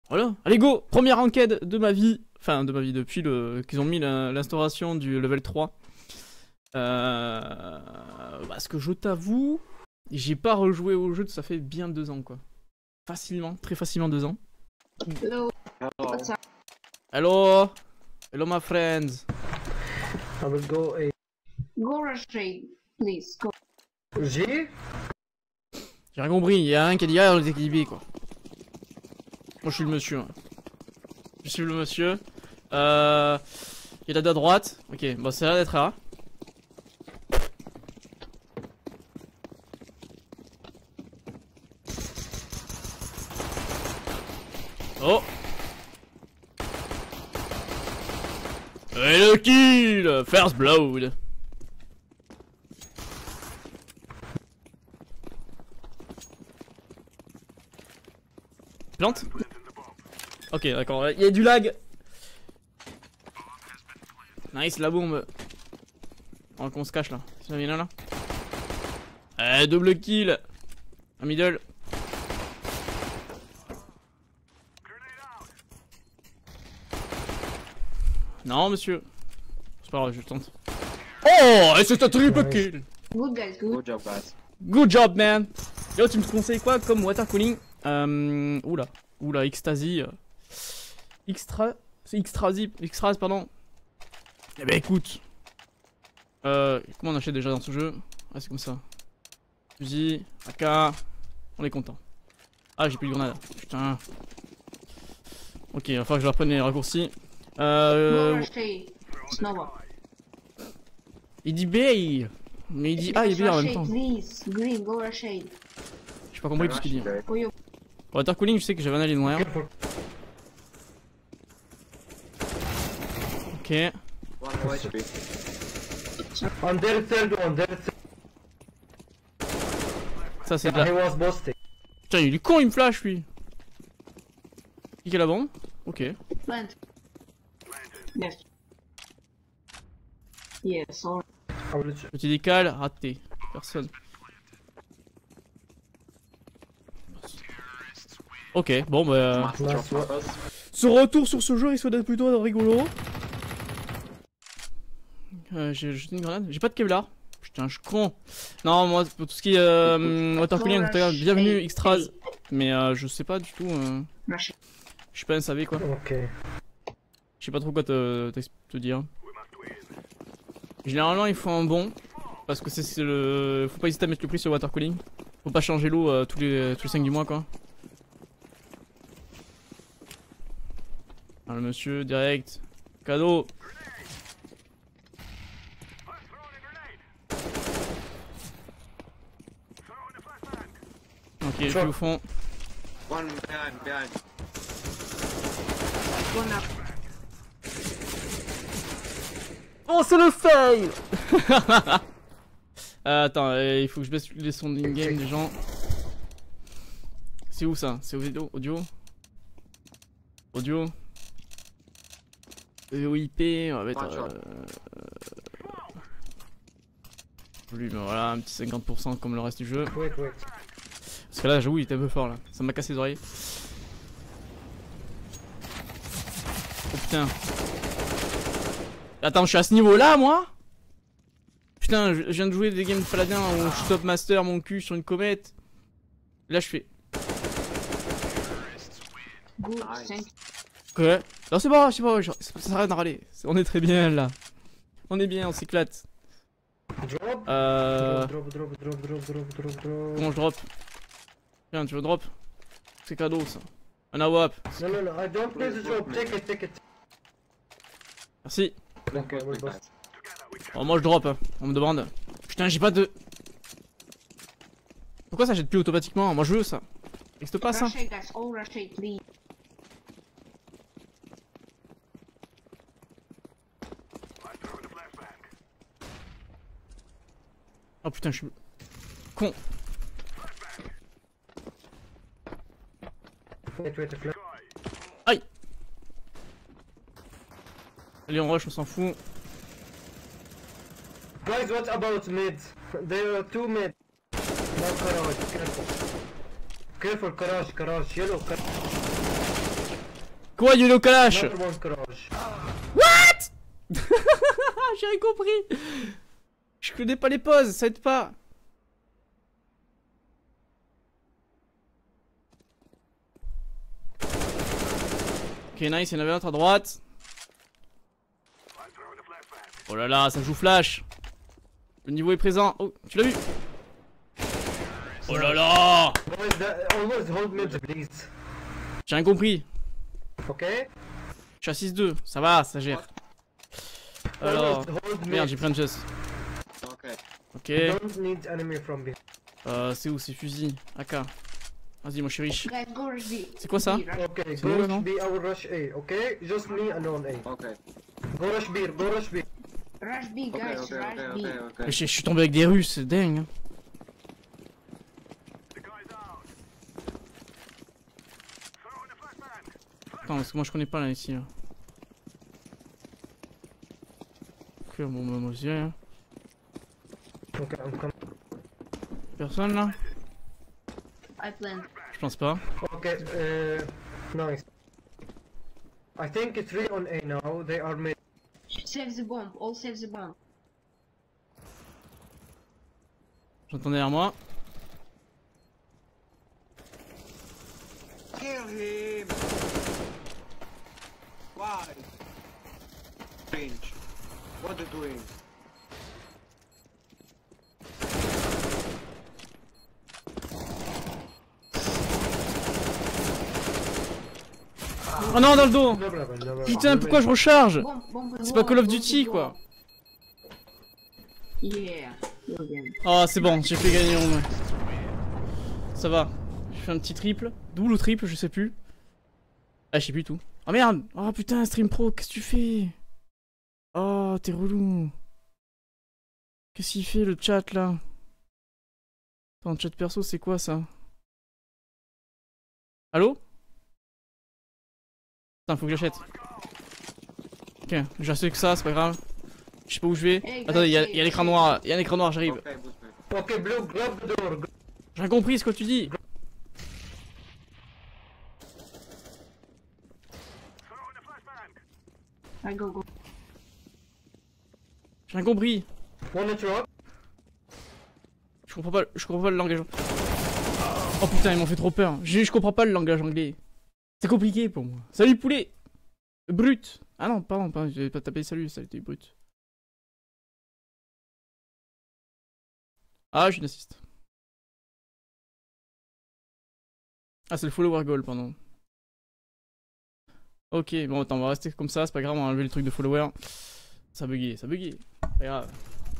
Voilà, allez go. Première enquête de ma vie. Enfin, de ma vie depuis qu'ils ont mis l'instauration du level 3. Parce que je t'avoue, j'ai pas rejoué au jeu, ça fait bien 2 ans quoi. Facilement, très facilement 2 ans. Hello. What's up? Hello. Hello my friends. I will go A. Go rush trade, please. Go. G? J'ai rien compris, il y a un qui a dit ah on est équilibré quoi. Moi je suis le monsieur. Hein. Je suis le monsieur. Il y a la deux à droite. Ok, bon c'est là d'être là. Oh. Et le kill. First blood. Plante. Ok d'accord, il y a du lag. Nice la bombe. On qu'on se cache là. C'est bien là. Double kill. Un middle. Non monsieur. C'est pas grave, je tente. Oh, et c'est un triple kill. Good guys, good. Good job, guys. Good job man. Yo tu me conseilles quoi comme water cooling? Oula, ecstasy. Extras pardon. Eh ben écoute. Comment on achète déjà dans ce jeu? Ah c'est comme ça. Fusil, AK. On est content. Ah j'ai plus de grenade. Putain. Ok, il va falloir que je reprenne les raccourcis. Go rush trade. Snowball. Il dit B. Mais il dit A et B en Rush même temps. trade, please. Green, go rush trade. J'ai pas compris tout ce qu'il dit. For you. Water cooling, je sais que j'avais un allié noir. Careful. Ok. One more HP. On their third one, their third. Ça c'est de He la... was boasting. Putain il est con, il me flash lui. Qui est la bombe? Ok. Plant. Yes. Yes, all. I will check. Petit décal, raté. Personne. Ok, bon bah... Master Last one. purpose. Ce retour sur ce jeu risque d'être plutôt rigolo. J'ai jeté une grenade. J'ai pas de Kevlar. Putain, je suis con. Non, moi, pour tout ce qui est water cooling, en tout cas, bienvenue Xtraz. Mais je sais pas du tout. Rush. Je suis pas un SAV quoi. Ok. Je sais pas trop quoi te dire. Généralement, il faut un bon. Parce que c'est le. Faut pas hésiter à mettre le prix sur water cooling. Faut pas changer l'eau tous les 5 du mois quoi. Ah, le monsieur, direct. Cadeau. Ok, je suis au fond. One behind. One up. Oh, c'est le fail. Attends, il faut que je baisse les sons in-game des gens. C'est où ça? C'est audio? Audio? EOIP, on va mettre... volume, voilà, un petit 50% comme le reste du jeu. Wait. Parce que là, j'avoue, il était un peu fort là. Ça m'a cassé les oreilles. Oh putain. Attends, je suis à ce niveau là, moi? Putain, je viens de jouer des games de paladin où je top master mon cul sur une comète. Là, je fais. Good, Nice. thank you. Ouais. Non, c'est bon, ça sert à rien de râler. On est très bien là. On est bien, on s'éclate. Drop. Drop. Comment je drop? Tiens, tu veux drop? C'est cadeau ça. Un AWAP. No, I don't need the drop. Take it. Merci. Good, will guys. boss. Oh, moi je drop, hein. On me demande. Putain, j'ai pas de. Pourquoi ça jette plus automatiquement? Moi je veux ça. N'existe pas ça. Rush trade, guys. All rush trade, please. Oh putain, je suis. Con. Wait, flash. Aïe. Allez, on rush, on s'en fout. Guys, what about mid? There are two mid. No garage, careful. Careful, garage, yellow, Quoi, Yolo Kalash? Another one garage. J'ai rien compris. Je connais pas les pauses, ça aide pas. Ok, nice, il y en avait un autre à droite. Oh là là, ça joue flash. Le niveau est présent. Oh, tu l'as vu? Oh là là. Boys, always hold mid, please. J'ai rien compris. Ok? Je suis à 6-2, ça va, ça gère. Alors, Always hold mid. merde, j'ai pris un chest. Okay. Ok, Don't need enemy from behind. c'est où? C'est fusil, AK. Vas-y, moi je suis riche. Guys, go rush B. C'est quoi ça? B, rush. Okay, C'est go nous, rush non? B, I will rush A, okay? Just me alone A. Okay. Go rush B, go rush B. Rush B, Okay, guys, okay, rush okay, B. okay, okay. Je suis tombé avec des Russes, c'est dingue. Hein. Attends, parce que moi je connais pas là ici. Là. Ok, bon, bah, moi aussi. Hein. Okay, I'm coming. Personne là? I plan. Je pense pas. Okay, nice. I think 3 on A now, they are mid. Save the bomb, all save the bomb. J'entends derrière moi. Kill him! Why? Strange. What are you doing? Oh non, dans le dos! No problem, no problem. Putain, pourquoi je recharge? Bomb, bomb, C'est pas bomb, Call of bomb, Duty bomb. quoi. Yeah, you again. Oh, c'est bon, j'ai fait gagner au moins. Ça va. J'ai fait un petit triple. Double ou triple, je sais plus. Ah, je sais plus tout. Oh merde! Oh putain, Stream Pro, qu'est-ce que tu fais? Oh, t'es relou. Qu'est-ce qu'il fait le chat là? Attends, le chat perso, c'est quoi ça? Allô? Putain, faut que j'achète. Ok, j'ai acheté que ça, c'est pas grave. Je sais pas où je vais. Hey, Attendez, il y a guys, l'écran noir, il y a un écran noir, j'arrive. Okay, boost me. Okay, blue, grab the door. J'ai rien compris ce que tu dis. I go, go. J'ai rien compris. Wanna drop? Je comprends pas le langage. Oh putain, ils m'ont fait trop peur. Je comprends pas le langage anglais. C'est compliqué pour moi. Salut poulet. Brut. Ah non, pardon, j'ai pas tapé salut, ça a été brut. Ah, j'ai une assist. Ah, c'est le follower goal, pardon. Ok, bon, attends, on va rester comme ça, c'est pas grave, on va enlever le truc de follower. Ça a bugué, ça a bugué. Pas grave.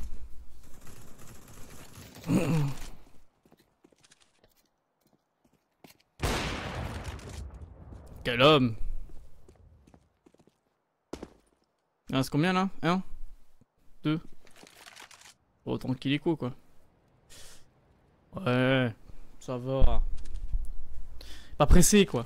Quel homme! Il reste combien là? 1 2 Oh, tranquille écho quoi. Ouais, ça va. Pas pressé quoi.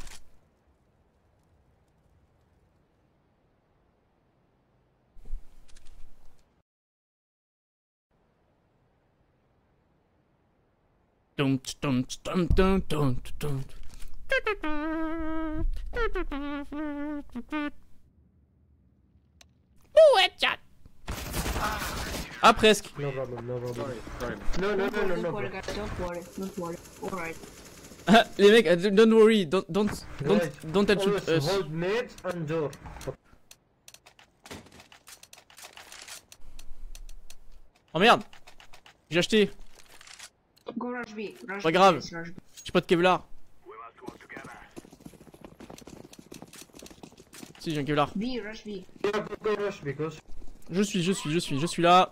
Ah presque. No problem, no problem. Sorry, sorry. No, no, no, no, no Don't worry, problem. guys, don't worry. Alright. Ah, les mecs, don't worry, don't Guys, touch always us. hold mid and door. Oh merde, j'ai acheté. Go rush B. Rush Pas B, grave. guys, rush B. J'ai pas de Kevlar. Si j'ai un Kevlar. B, rush B. Yeah, go rush because Je suis là.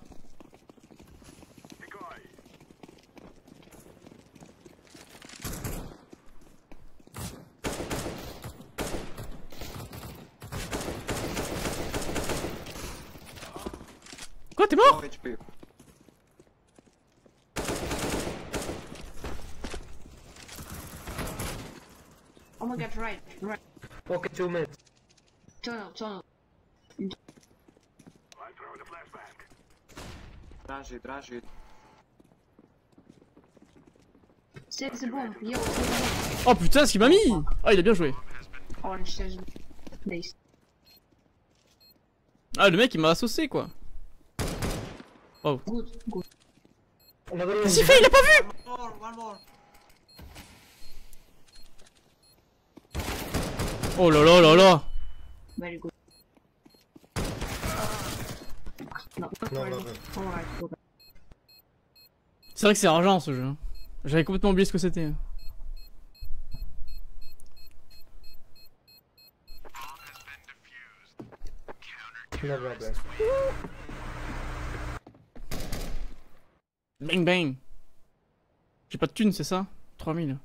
Quoi, t'es mort? 4 HP. Oh my god, right. okay, 2 mid. Tunnel. Rush it. Save the bomb. Yo, save the bomb. Oh putain, ce qu'il m'a mis! Ah, il a bien joué. Orange stairs. This. Ah, le mec il m'a saucé quoi. Good, good. Another one. Qu'est-ce qu'il fait? Il a pas vu? One more. Oh là là là là. Very good. No, not No, really. no, no. Alright, good. C'est vrai que c'est argent ce jeu. J'avais complètement oublié ce que c'était. No problem. Bang bang. J'ai pas de thunes, c'est ça? 3000.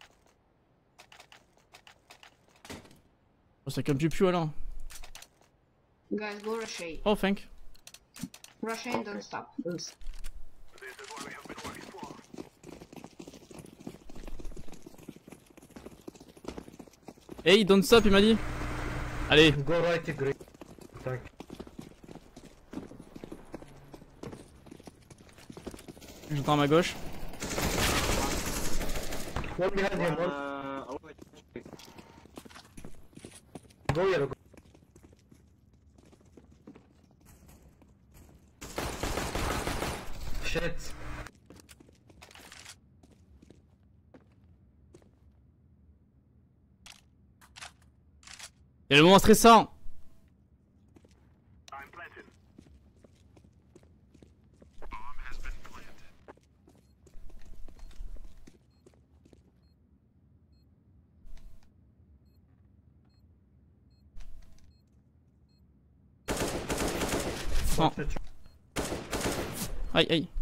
Oh, c'est comme du piou alors. Guys, go rush A. Oh, thank. Rush A and don't stop. Please. Hey, don't stop, il m'a dit. Allez. Go right, green. Thank you. J'entends à ma gauche. One behind him, one. Wait. Go yellow. Go. Shit. Y'a le moment stressant. Oh. Aïe aïe.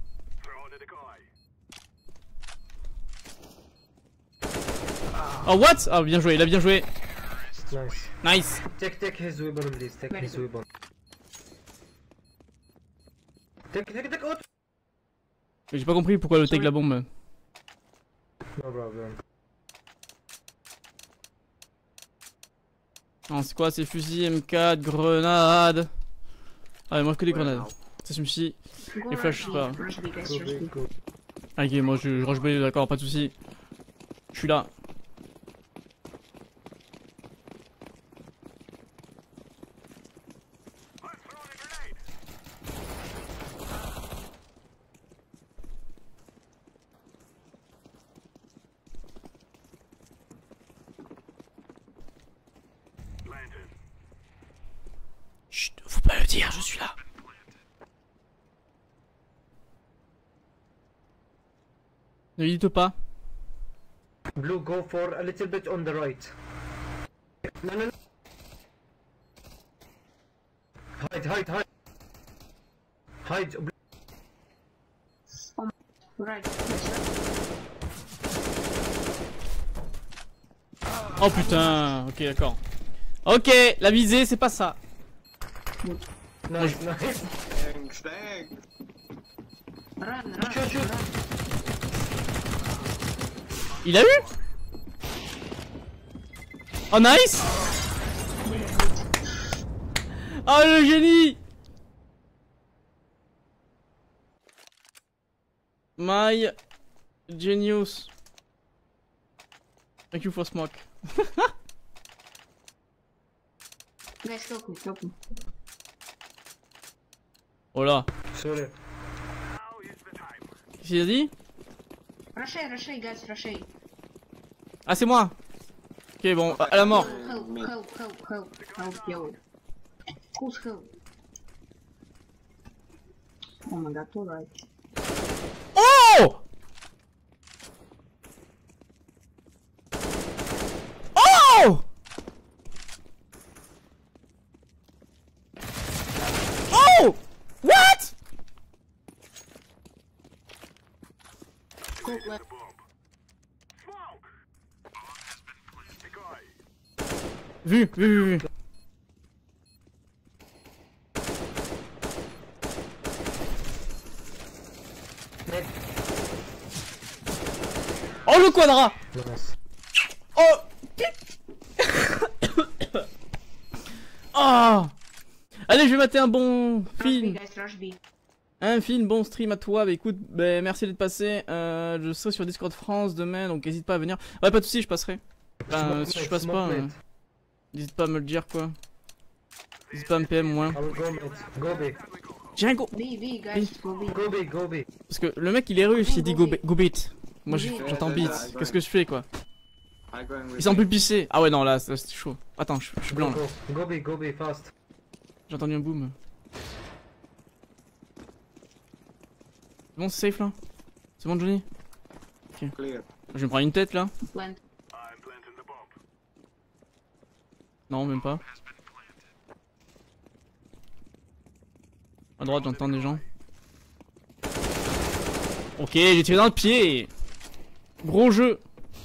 Oh what? Ah bien joué, il a bien joué. Nice. Nice. Take his weapon, please. Take Very his good. weapon. Take out. J'ai pas compris pourquoi le take la bombe. No problem. Non c'est quoi? C'est fusil, M4, grenade. Ah moi que des grenades. Ça suffit. Go Les flashs, rush je sais pas. B. Rush B, guys, Go rush big, B. go. Ok moi je rush B, d'accord, pas de soucis. Je suis là. Chut, faut pas le dire, je suis là. Ne dites pas. Blue, go for a little bit on the right. No, no, no. Hide. Hide. Blue. Right. Oh putain, ok d'accord. Ok, la visée c'est pas ça. Nice, nice. Thanks. Run. Shoot. Il a eu? Oh nice. Oh le génie. My genius. Thank you for smoke. Guys, help me. Oh là. Sorry. Qu'est-ce qu'il a dit? Rush A, guys, rush A. Ah c'est moi. Ok bon, à la mort. Help, yo. Who's help? Oh my god, alright. Oh! Oh! Oh! What? Go left. Vu. Oh le quadra! Nice. Oh! Oh! Allez, je vais mater un bon Rush B, film. guys, rush B. Un film, bon stream à toi. Bah écoute, bah, merci d'être passé. Je serai sur Discord France demain, donc n'hésite pas à venir. Ouais, pas de soucis, je passerai. Enfin, si je passe pas. N'hésite pas à me le dire quoi. N'hésite pas à me PM moins. I will go mid. Go B. J'ai un go. B, B, guys, go B. Go B, go B. Parce que le mec il est russe, il dit go beat. Moi j'entends beat. Qu'est-ce que je fais quoi? I'm going with Il semble plus pisser. Ah ouais non là c'est chaud. Attends, je suis blanc là. Go B, fast. J'ai entendu un boom. C'est bon, c'est safe là? C'est bon Johnny? clear. Je vais me prendre une tête là? Plant. Non, même pas. À droite, j'entends des gens. Ok, j'ai tiré dans le pied. Gros jeu.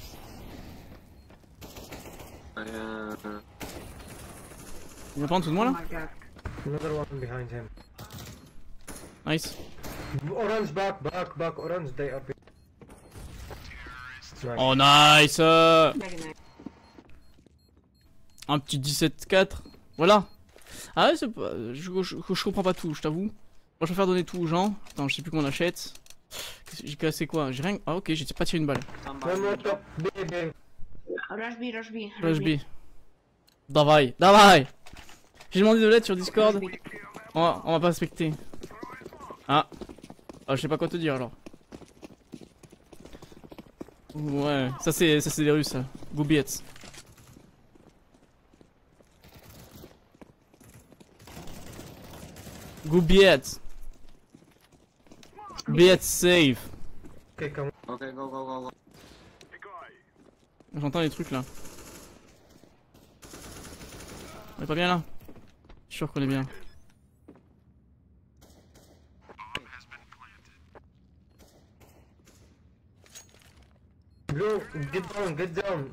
Il vient pas en dessous de moi Oh là? my god. Another one behind him. Nice. Orange back, orange, they are big. Nice. Oh nice. Very nice. Un petit 17-4. Voilà. Ah ouais, c'est pas... je comprends pas tout, je t'avoue. Moi je préfère donner tout aux gens. Attends, je sais plus comment on achète. J'ai cassé quoi? J'ai rien... Ah ok, j'ai pas tiré une balle. One more top, B. Rush B, rush B. Flash B. Davai, davai. J'ai demandé de l'aide sur Discord. On va pas respecter. Ah. Ah, je sais pas quoi te dire alors. Ouais, ça c'est des Russes ça. Goubiets. Goubiets. Goubiets safe. Okay, come Okay, go. J'entends les trucs là. On est pas bien là? Je suis sûr qu'on est bien. Blue, get down.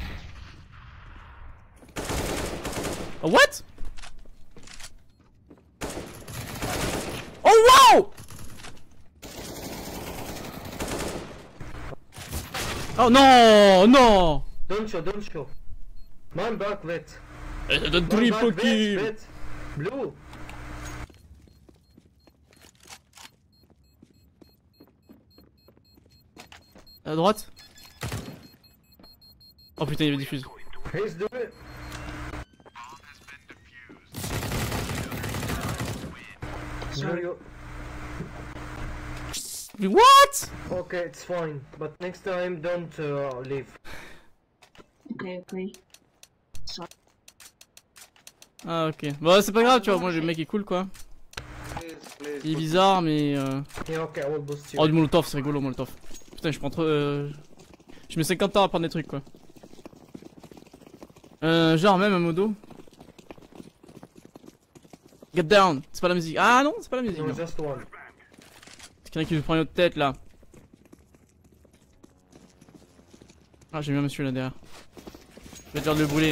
Oh, what? Oh wow! Oh non, non! Don't show. Man back, vet. De Man triple back, kill! vet. Blue. À droite? Oh putain, il y avait diffuse. He's doing it. Blue, you... What? Okay, it's fine. But next time, don't leave. Okay. Ah ok. Bon, c'est pas grave, tu vois, moi le mec est cool quoi. Please. Il est bizarre, mais. Yeah, okay, I will boost you. Oh, du molotov, c'est rigolo, molotov. Putain, je prends trop. Je mets 50 ans à prendre des trucs quoi. Genre même un modo. Get down, c'est pas la musique. Ah non, c'est pas la musique. No, Non. just one. C'est quelqu'un qui veut prendre une autre tête là. Ah, j'ai vu un monsieur là derrière. Je vais te dire de le brûler.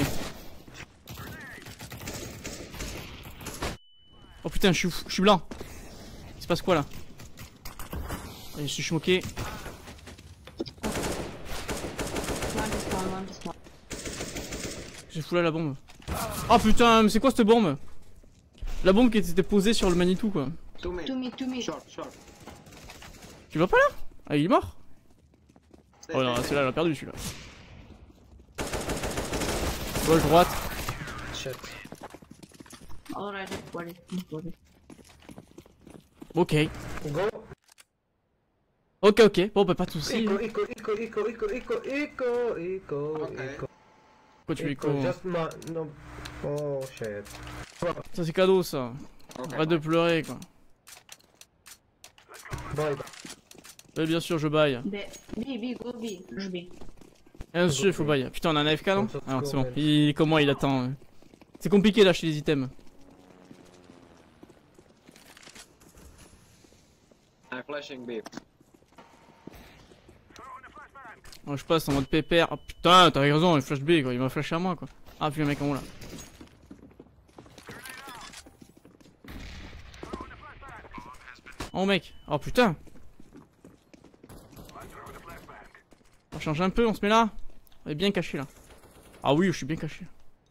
Oh putain, je suis blanc. Il se passe quoi là? Allez, je suis moqué. One spawn. J'ai foulé la bombe. Oh putain, mais c'est quoi cette bombe? La bombe qui était posée sur le Manitou quoi. To me. To me. Short. Tu vas pas là? Ah, il est mort? Stay, Oh non, stay, celui-là, il a perdu celui-là. Gauche, droite. Shit. Alright, everybody. Ok. Go. Ok. Bon, bah pas de soucis. Eco. Pourquoi tu écho? Just ma... No. Oh shit. Ça c'est cadeau ça. Okay. Arrête de pleurer quoi. Bye. Ouais, bien sûr, je baille. B, go B. Rush B. Bien sûr, il faut bailler. Putain, on a un AFK non? Comme ça, Ah non, tu c'est bon. cours, Il est comme moi, il attend. C'est compliqué d'acheter les items. I'm flashing B. Oh, je passe en mode pépère. Oh putain, t'as raison, il flash B quoi. Il m'a flashé à moi quoi. Ah, puis un mec en haut là. Oh mec. Oh putain. On change un peu, on se met là. On est bien caché là. Ah oui, je suis bien caché.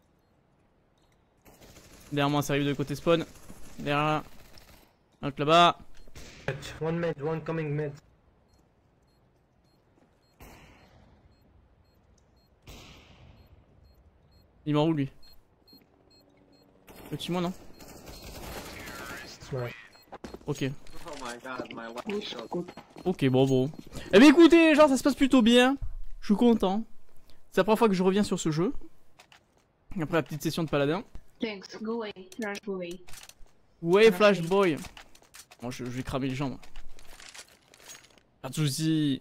Derrière moi, ça arrive de côté spawn. Derrière là. Un autre là-bas. One mid, one coming mid. Il m'en roule lui. Petit moi non. Ouais. Ok. Oh my god, my one Good, shot. good. Ok, bon. Eh bien écoutez, genre ça se passe plutôt bien. Je suis content. C'est la première fois que je reviens sur ce jeu. Après la petite session de paladin. Thanks. Go away. Rush, go away. Ouais, Flash Boy. Bon, je vais cramer les gens, moi. Pas de soucis.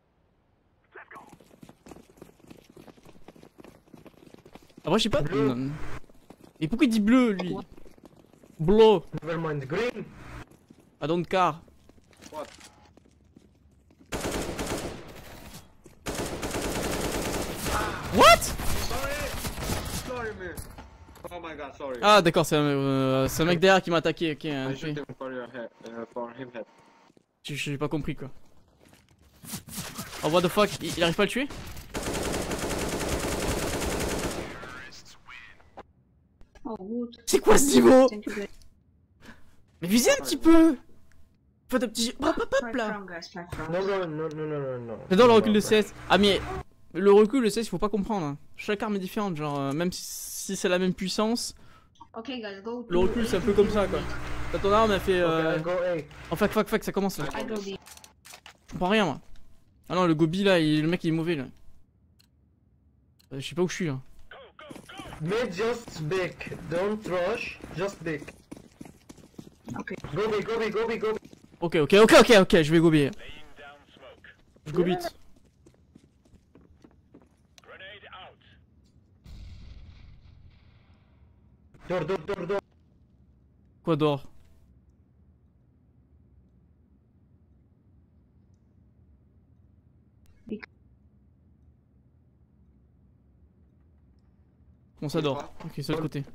Après, je sais pas. Bleu. Non. Et pourquoi il dit bleu, lui? Bleu. Never mind. Green. I don't care. What? What? Sorry! Sorry, man. Oh my god, sorry. Ah, d'accord, c'est un mec derrière qui m'a attaqué. Ok, I shoot him for your head, for him head. j'ai pas compris quoi. Oh, what the fuck? Il arrive pas à le tuer? Oh, good. C'est quoi ce niveau? Thank you, guys. Mais visez un petit peu! Faites un petit. Hop, hop, hop Five là! round, guys. 5 rounds. No. J'adore le recul de CS. Ah, mais le recul de CS, il faut pas comprendre. Hein. Chaque arme est différente. Genre, même si c'est la même puissance, Okay, guys, go. le recul c'est un peu comme ça quoi. T'as ton arme, elle fait. Okay, I go A. Oh, fuck, ça commence là. I go B. Je comprends rien moi. Ah non, le gobi là, le mec il est mauvais là. Je sais pas où je suis là. Mid just big. Don't rush. Just big. Okay. Go B. Ok, je vais gober. Je gobite. Door. Quoi d'or? Bon, ça dort. Ok, c'est le côté.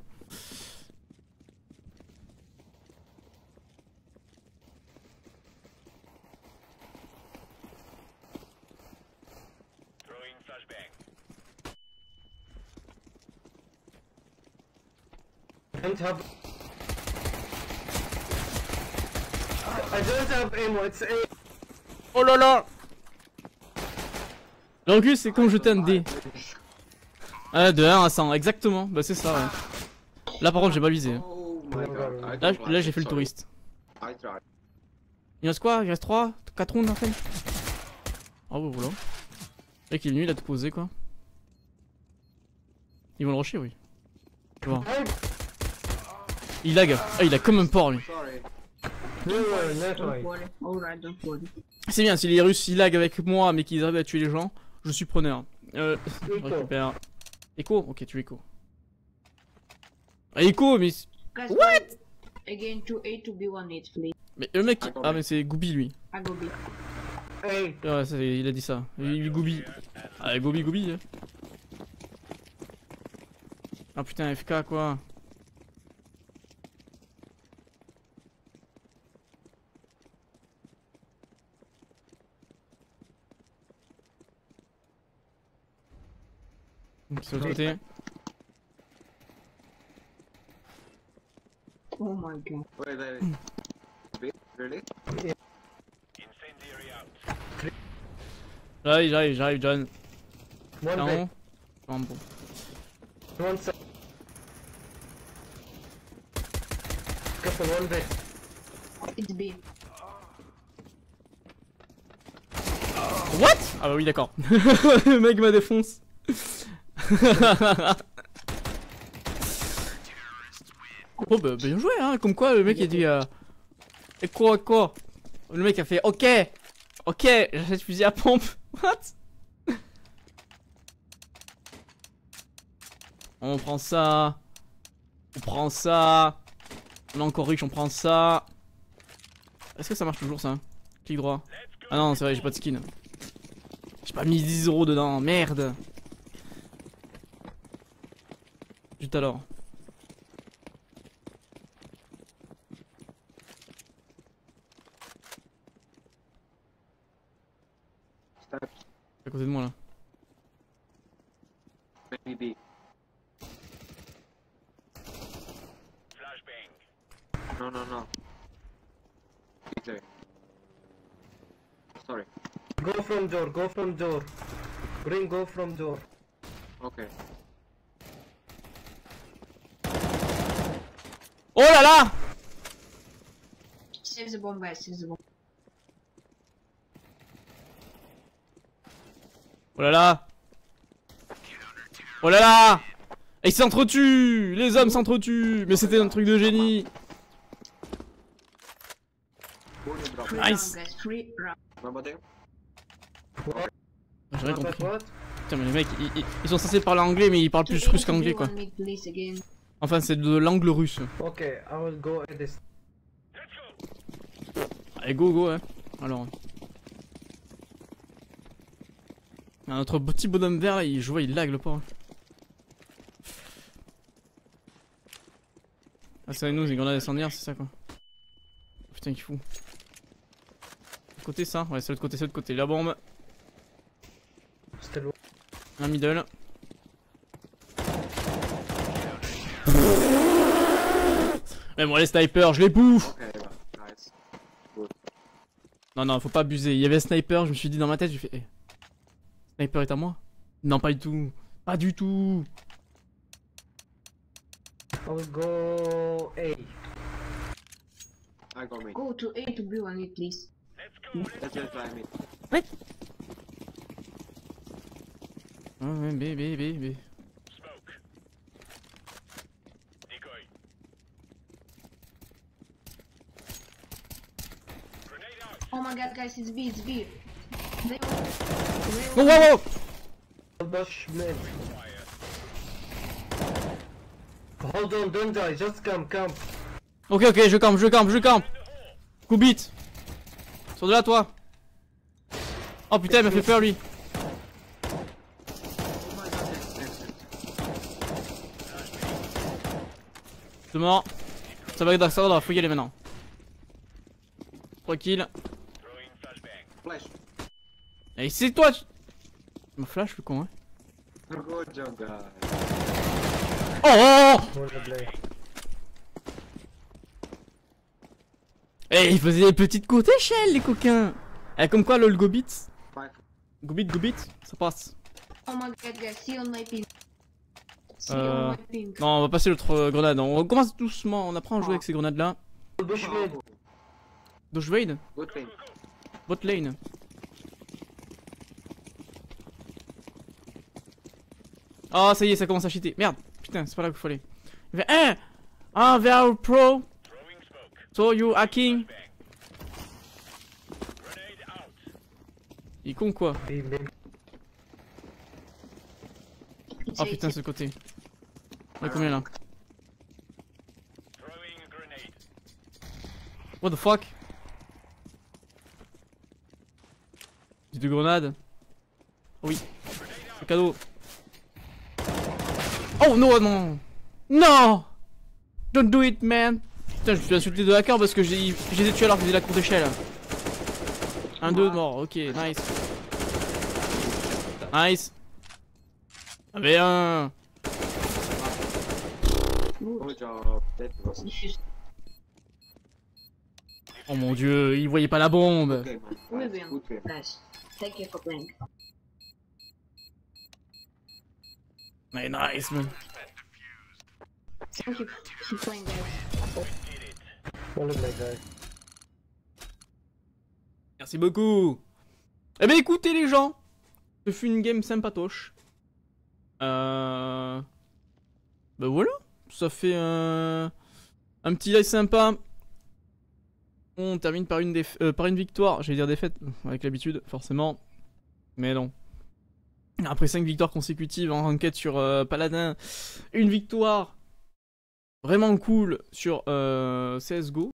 Don't have. I don't have ammo. It's A. Oh là là! Le recul c'est comme jeter un dé. Ah, de 1 à 100, exactement. Bah c'est ça, ouais. Là par contre j'ai mal visé. Hein. Oh my god. I Là, don't là like j'ai it, fait le sorry. touriste. I tried. Il reste quoi? Il reste 3? 4 rounds en fait? Ah ouais, voilà. Le mec il est venu, il a tout posé quoi. Ils vont le rusher, oui. Je vois. Il lag. Ah, il a comme un porc lui. Sorry. No, not Don't right. worry. Alright, don't worry. C'est bien, si les Russes ils lag avec moi mais qu'ils arrivent à tuer les gens, je suis preneur. Je Echo. récupère. Echo? Ok, tu Echo. Ah, Echo, mais. Guys, What? go again to A to B1 8, please. Mais le mec. Attends, Ah, mais- mais c'est Goubi lui. I go B. A. Ouais, il a dit ça. Il Goubi. Ah, Goubi. Hein. Ah putain, FK quoi. Donc, c'est de l'autre côté. Oh my god. Wait. Wait, really? J'arrive, John. One Non. big. Non, bon. One side. Careful, one big. It's B. What? Ah bah oui, d'accord. Le mec m'a défonce. Oh bah bien joué hein, comme quoi le mec il dit et quoi? Le mec a fait ok, j'achète fusil à pompe. What? On prend ça. On est encore riche, on prend ça. Est-ce que ça marche toujours ça hein? Clic droit. Ah non c'est vrai, j'ai pas de skin. J'ai pas mis 10 € dedans, merde. Juste alors. Step. À côté de moi là. Maybe. No. DJ. Sorry. Go from door. Green, go from door. Okay. Oh là là! Save the bomb, guys. Save the bomb. Oh là là! Oh là là! Et ils s'entretuent! Les hommes s'entretuent! Mais c'était un truc de génie! Free Nice. round, guys. Free round. Remember them? What? J'ai rien What, compris. what? Putain, mais les mecs, ils sont censés parler anglais, mais ils parlent plus russe qu'anglais, quoi. Mid, please, again. Enfin, c'est de l'angle russe. Okay, I will go at this. Allez, go, go, hein. Alors. Notre petit bonhomme vert, là, je vois, il lag le pauvre. Ah, c'est avec nous, c'est grenades incendiaires, c'est ça, quoi. Putain, il fout. L'autre côté, ça? Ouais, c'est l'autre côté, c'est l'autre côté. La bombe. Still. Un middle. Mais moi les snipers, je les bouffe. Okay, yeah. Nice. Non non, faut pas abuser. Il y avait un sniper, je me suis dit dans ma tête, j'ai fait hey, sniper est à moi? Non, pas du tout. Pas du tout. I will go A. I go mid. Go to A to B1 mid, please. Let's just try mid. Ouais, B. Oh my god, guys, it's B, it's B. They Oh, wow, wow. Bush mid. Hold on, don't die, just come. Ok, je campe. Koubit. Sors de là, toi. Oh putain, il m'a fait peur, lui. Oh my god, that's C'est mort. Ça va, faut y aller maintenant. 3 kills. flash. Et c'est toi. Tu me flash, le con, hein. Good job, guys. Oh! Hold the blade. Eh, ils faisaient des petites courtes échelles, les coquins. Eh, comme quoi, lol, Gobit. Five. Gobit, ça passe. Oh my god, guys, see on my ping. See Euh, on my ping. Non, on va passer l'autre grenade. On commence doucement, on apprend à jouer avec ces grenades-là. Bush mid. Dodge Raid, Good thing. bot lane. Oh, ça y est, ça commence à cheater. Merde, putain, c'est pas là qu'il faut aller. Il fait, vers pro. So you hacking. Il est con quoi. B mid. It's Oh A, putain, it's ce côté. On est combien là? What the fuck? J'ai deux grenades. Oh oui. C'est cadeau. Oh non. Non. Don't do it, man. Putain, je me suis insulté de hacker parce que j'ai tué alors que j'ai la cour d'échelle. 1-2 mort. Ok, nice. Nice. Avait un. Good job. That was Diffuse. Oh mon dieu, il voyait pas la bombe. okay, man. We Nice. win, Good game. guys. Thank you for playing. Mais nice, man. Thank you for playing, guys. Hold the blade, guys. Merci beaucoup. Eh ben écoutez les gens, ce fut une game sympatoche. Bah voilà, ça fait un petit live sympa. On termine par une victoire, j'allais dire défaite, avec l'habitude forcément. Mais non. Après 5 victoires consécutives en ranked sur Paladin, une victoire vraiment cool sur CSGO.